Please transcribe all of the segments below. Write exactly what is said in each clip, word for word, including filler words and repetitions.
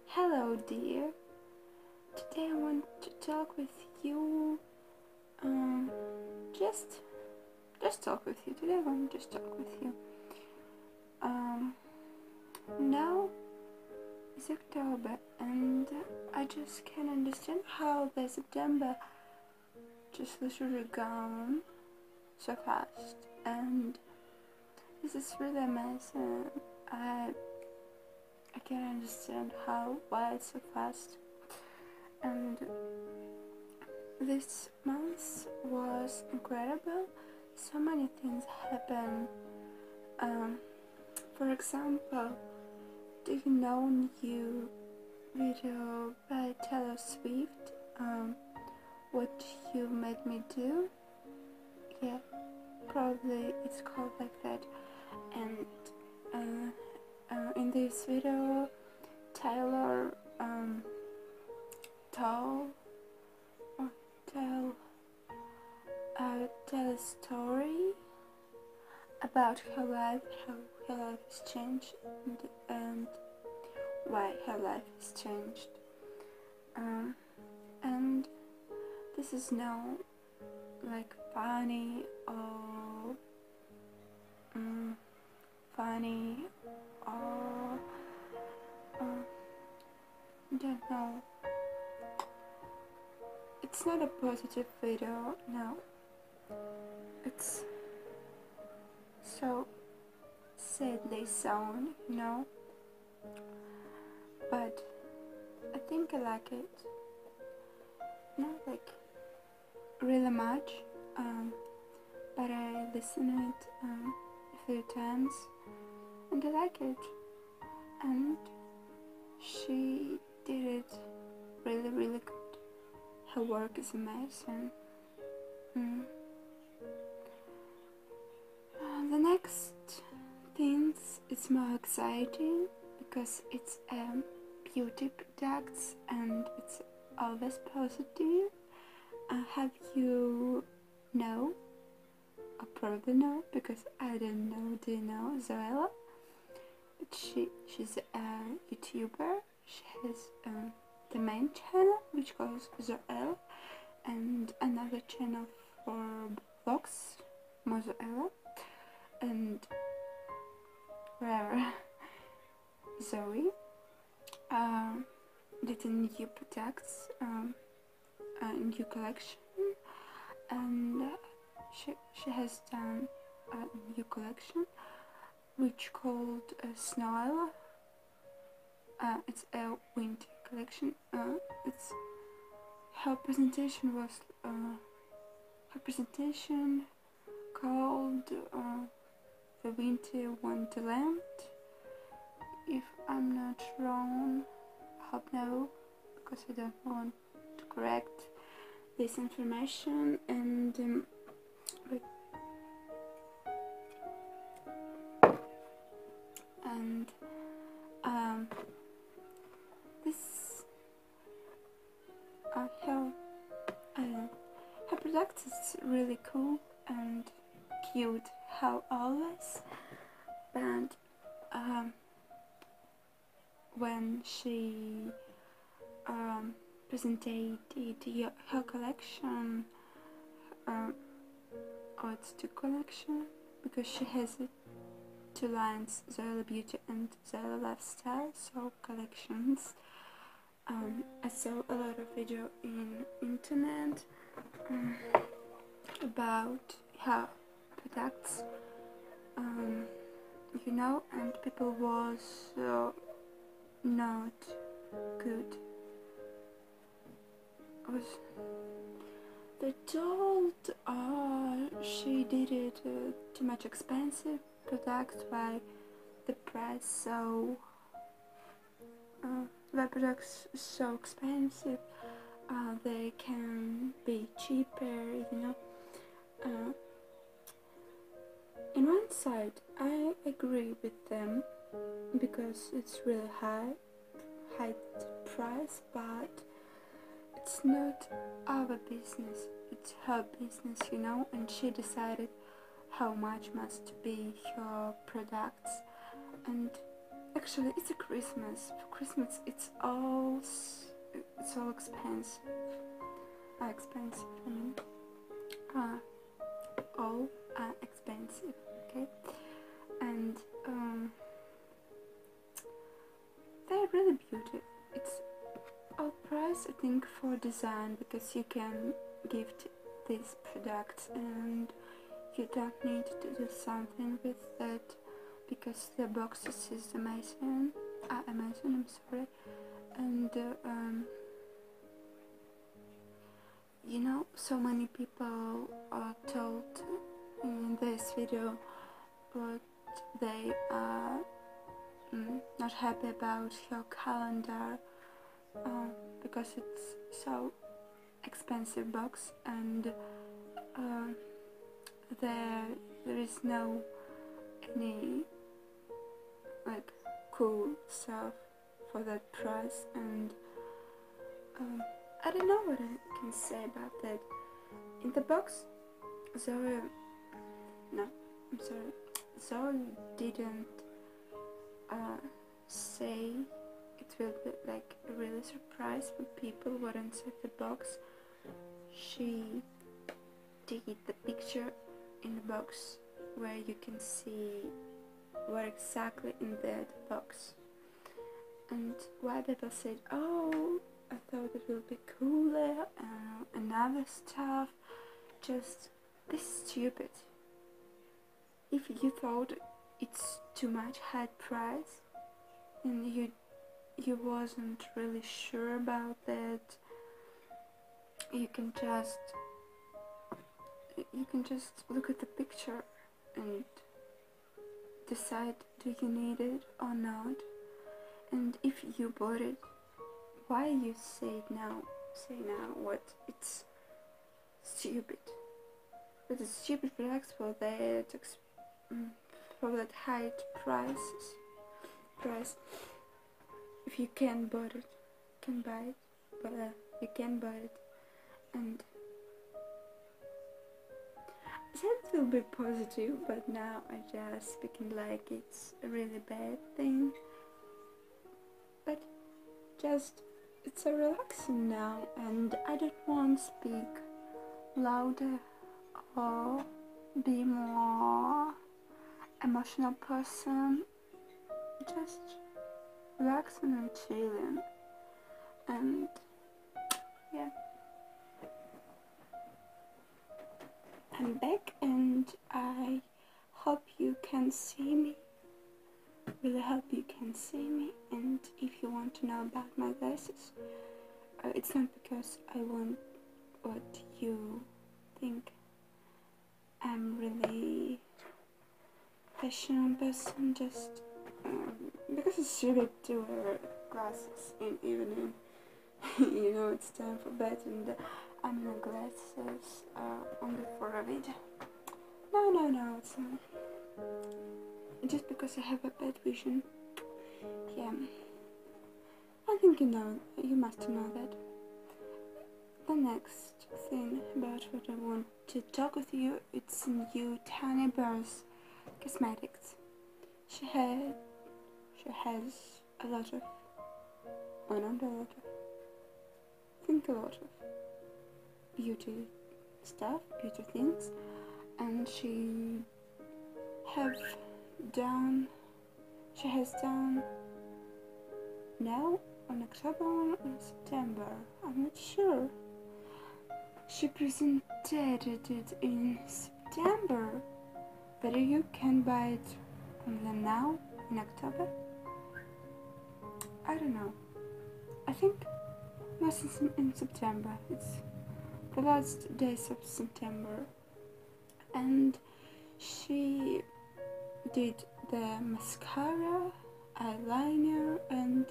Hello, dear. Today I want to talk with you. Um, just, just talk with you. Today I want to just talk with you. Um, now it's October, and I just can't understand how the September just literally gone so fast, and this is really amazing. I I can't understand how why it's so fast. And this month was incredible. So many things happened. Um, for example, do you know new video by Taylor Swift? Um, what you made me do? Yeah, probably it's called like that. And uh, uh, in this video, Taylor um, told or tell uh, tell a story about her life, how her life has changed, and, and why her life has changed. Um, and this is no like funny or um, funny or uh, don't know. It's not a positive video, no. It's so sadly sound, you know. But I think I like it. Not like really much, um, but I listened it um, a few times and I like it. And she did it really, really good. Her work is amazing. Mm. Uh, the next things is more exciting because it's um, beauty products and it's always positive. Uh, have you know? I probably know because I don't know. Do you know Zoella? She she's a YouTuber. She has um, the main channel which calls Zoella, and another channel for vlogs, Mozoella, and where Zoe um, did a new products, um, a new collection, and she she has done a new collection which called uh, Snow. Uh, it's a winter collection. Uh, it's her presentation was uh, her presentation called uh, the Winter Wonderland. If I'm not wrong, I hope no, because I don't want to correct this information. And um, wait. and um, this uh, her uh, her product is really cool and cute, how always. But um, when she um, presented the, her collection, um, or it's two collection, because she has it, two lines, Zoella Beauty and Zoella Lifestyle, so collections. Um, I saw a lot of video in internet um, about her products, um, you know, and people was uh, not good. Was they told uh, she did it uh, too much expensive products, why the price so uh, the products so expensive, uh, they can be cheaper, you know. Uh, in one side I agree with them because it's really high high price, but it's not our business, it's her business, you know, and she decided how much must be her products. And actually it's a Christmas. For Christmas it's all s- it's all expensive. Uh, expensive. I mean, uh, all are expensive. Okay, and um, they're really beautiful. It's all price, I think, for design, because you can gift these products and you don't need to do something with that, because the boxes is amazing. Uh, amazing, I'm sorry. And uh, um, you know, so many people are told in this video what they are mm, not happy about your calendar, uh, because it's so expensive box, and uh, there there is no any like cool stuff for that price. And um, I don't know what I can say about that. In the box, Zoe, no, I'm sorry, Zoe didn't uh, say it will be like a really surprise for people what inside the box. She did the picture in the box where you can see what exactly in that box. And why people said, oh, I thought it will be cooler uh, and other stuff, just this stupid. If you thought it's too much high price and you you wasn't really sure about that, you can just you can just look at the picture and decide, do you need it or not. And if you bought it, why you say it now say now what it's stupid. But it's stupid products for that for that high prices price. If you can buy it, can buy it, but uh, you can buy it. And that will be positive, but now I just speaking like it's a really bad thing. But just it's a relaxing now, and I don't want to speak louder or be more emotional person. Just relaxing and chilling, and yeah, I'm back, and I hope you can see me. Really hope you can see me. And if you want to know about my glasses, uh, it's not because I want what you think I'm really fashion person, just um, because it's stupid to wear glasses in evening. You know, it's time for bed, and I'm in glasses uh, only for a video. No, no, no, it's not. Just because I have a bad vision. Yeah, I think you know, you must know that. The next thing about what I want to talk with you, it's new Tiny Bears Cosmetics. She had, she has a lot of, well, not a lot of, I think a lot of beauty stuff, beauty things, and she have done, she has done now on October or September, I'm not sure. She presented it in September, but you can buy it only now in October. I don't know. I think not in September. It's the last days of September, and she did the mascara, eyeliner, and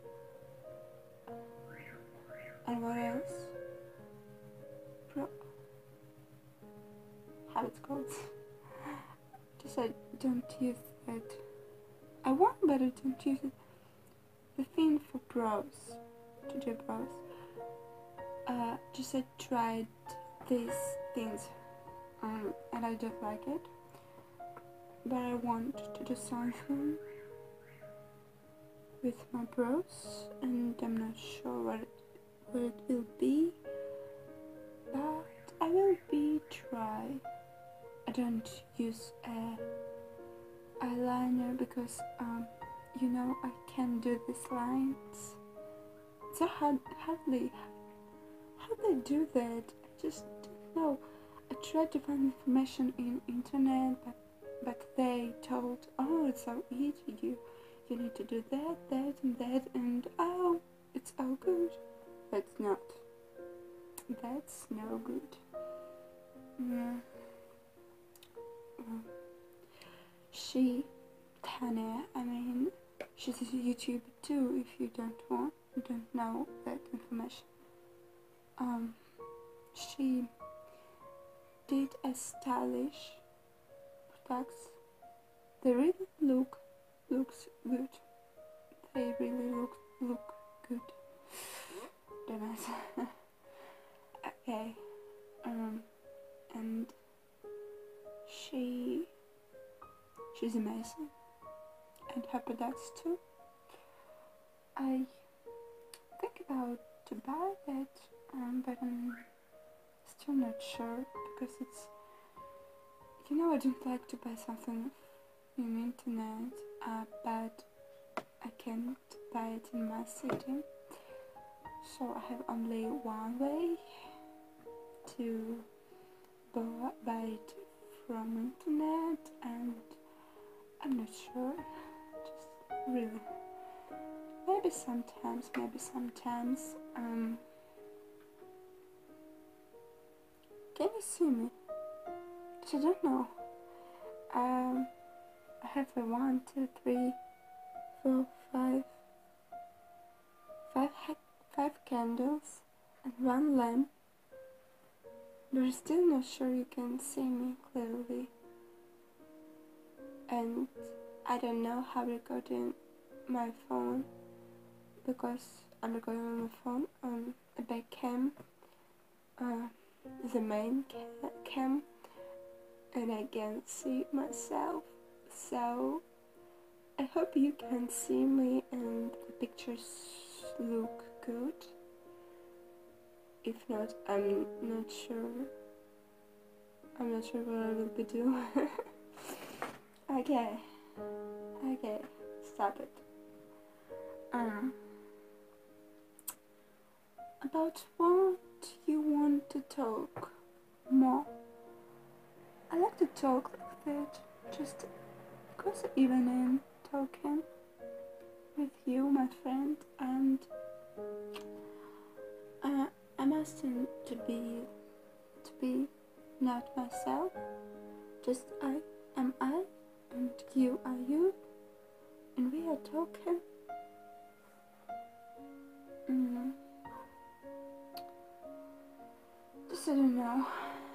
and what else? Pro how it's called? Just I don't use it. I want, but I don't use it. The thing for brows, to do brows. Uh, just I tried these things, um, and I don't like it. But I want to do something with my bros, and I'm not sure what it, what it will be, but I will be try. I don't use a eyeliner because um, you know, I can't do these lines. It's so hard, hardly how they do that. I just don't know. I tried to find information in internet, but but they told, oh, it's so easy. You you need to do that, that, and that, and oh, it's all good. That's not. That's no good. Yeah. Well, she, Tanya, I mean, she's a YouTuber too. If you don't want, you don't know that information. Um, she did a stylish products. They really look looks good. They really look look good. Damn it. Okay. Um, and she she's amazing, and her products too. I think about to buy it, um, but I'm still not sure because it's, you know, I don't like to buy something in internet, uh, but I can't buy it in my city, so I have only one way to buy it from internet, and I'm not sure, just really, maybe sometimes, maybe sometimes, um, can you see me? I don't know, um, I have a one, two, three, four, five, five, five candles and one lamp, but I'm still not sure you can see me clearly, and I don't know how recording my phone because I'm recording on my phone on a back cam, uh, the main ca cam, and I can't see myself, so I hope you can see me and the pictures look good. If not, I'm not sure. I'm not sure what I will be doing. Okay. Okay. Stop it. Um. About what you want to talk more? I like to talk like that. Just because even in talking with you, my friend, and uh, I'm asking to be to be not myself, just I am I and you are you, and we are talking. Mm. Just I don't know.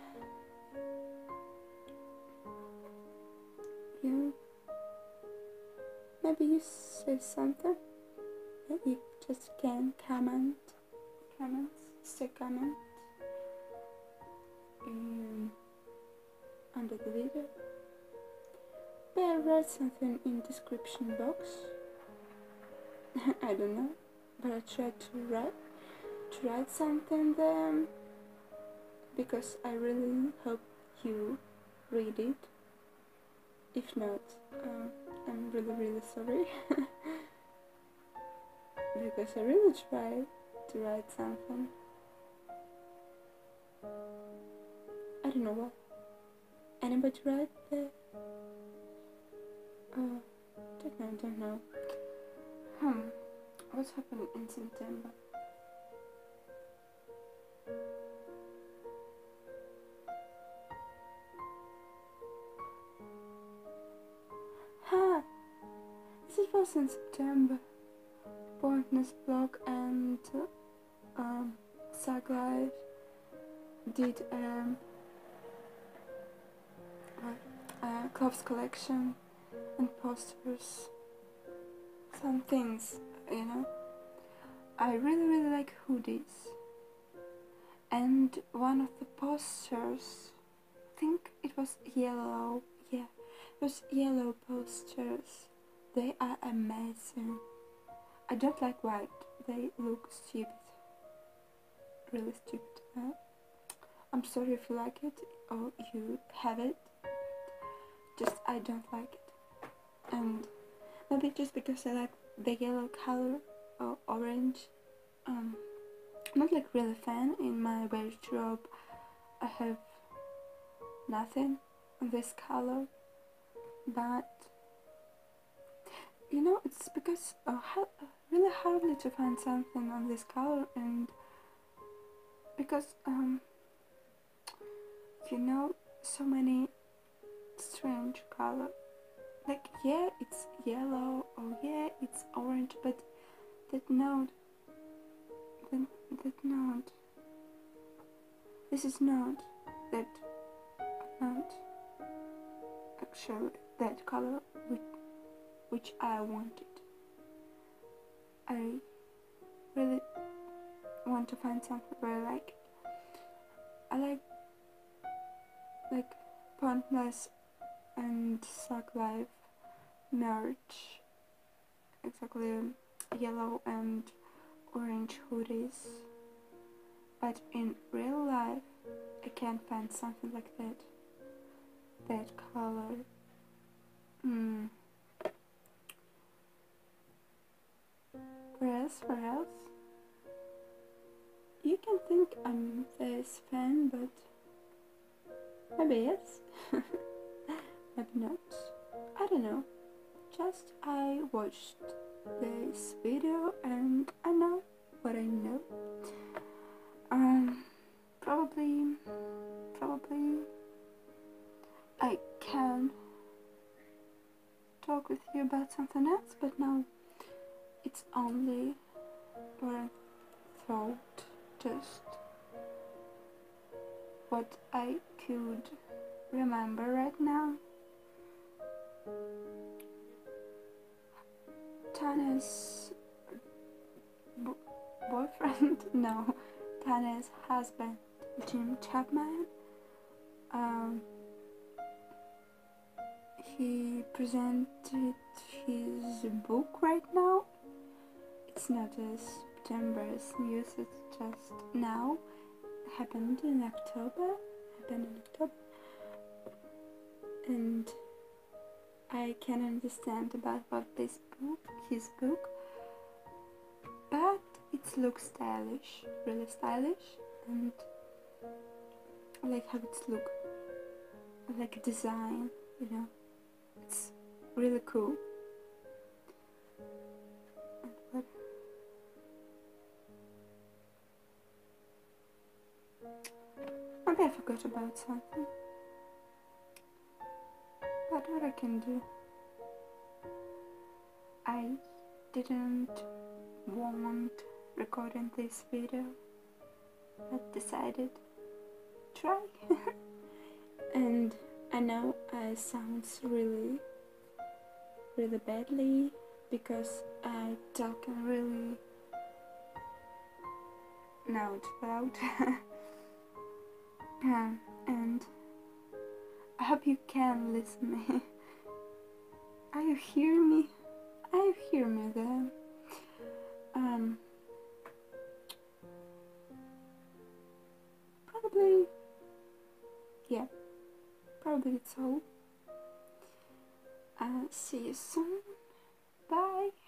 You maybe you say something that you just can comment. Comments, say comment um, under the video. But I write something in description box. I don't know, but I try to write to write something there because I really hope you read it. If not, um, I'm really really sorry because I really try to write something. I don't know what. Anybody write there? Oh, don't know, don't know. Hmm, what's happened in September? Ha! This was in September. Pointless Blog and uh, um, Sag Life did um, a clothes collection and posters, some things, you know. I really really like hoodies, and one of the posters, I think it was yellow, yeah, it was yellow posters. They are amazing. I don't like white. They look stupid. Really stupid. Uh, I'm sorry if you like it or you have it. Just I don't like it. And maybe just because I like the yellow color or orange. Um, I'm not like really fan. In my wardrobe I have nothing on this color, but you know, it's because uh, ha- really hardly to find something on this color, and because um you know, so many strange color. Like yeah, it's yellow or yeah, it's orange, but that note, that, that note, this is not that not actually that color which, which I wanted. I really want to find something where I like it. I like like pointless and Suck Life merch, exactly yellow and orange hoodies, but in real life I can't find something like that, that color. Mm. Where else, where else? You can think I'm this fan, but maybe yes, maybe not. I don't know. Just I watched this video and I know what I know. Um, probably, probably I can talk with you about something else, but now it's only what I thought, just what I could remember right now. Tana's b- boyfriend, no, Tana's husband, Jim Chapman, um, he presented his book right now. It's not as September as news, it's just now. It happened in October, happened in October, and I can understand about what this book, his book, but it looks stylish, really stylish, and I like how it's look, I like a design, you know, it's really cool. And what? Maybe I forgot about something, but what I can do? I didn't want recording this video, but decided try. And I know I sounds really really badly because I talk really loud loud. um, and I hope you can listen me. Are you hear me? Are you hear me there? Um probably yeah, probably it's all. Uh, see you soon. Bye.